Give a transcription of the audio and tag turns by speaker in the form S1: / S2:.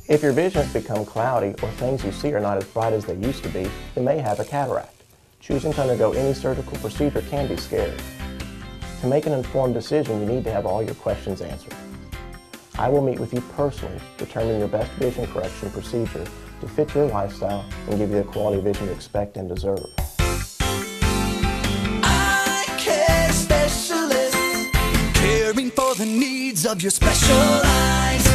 S1: If your vision has become cloudy or things you see are not as bright as they used to be, you may have a cataract. Choosing to undergo any surgical procedure can be scary. To make an informed decision, you need to have all your questions answered. I will meet with you personally, determine your best vision correction procedure to fit your lifestyle and give you the quality vision you expect and deserve.
S2: Eye care specialist, caring for the needs of your special eyes.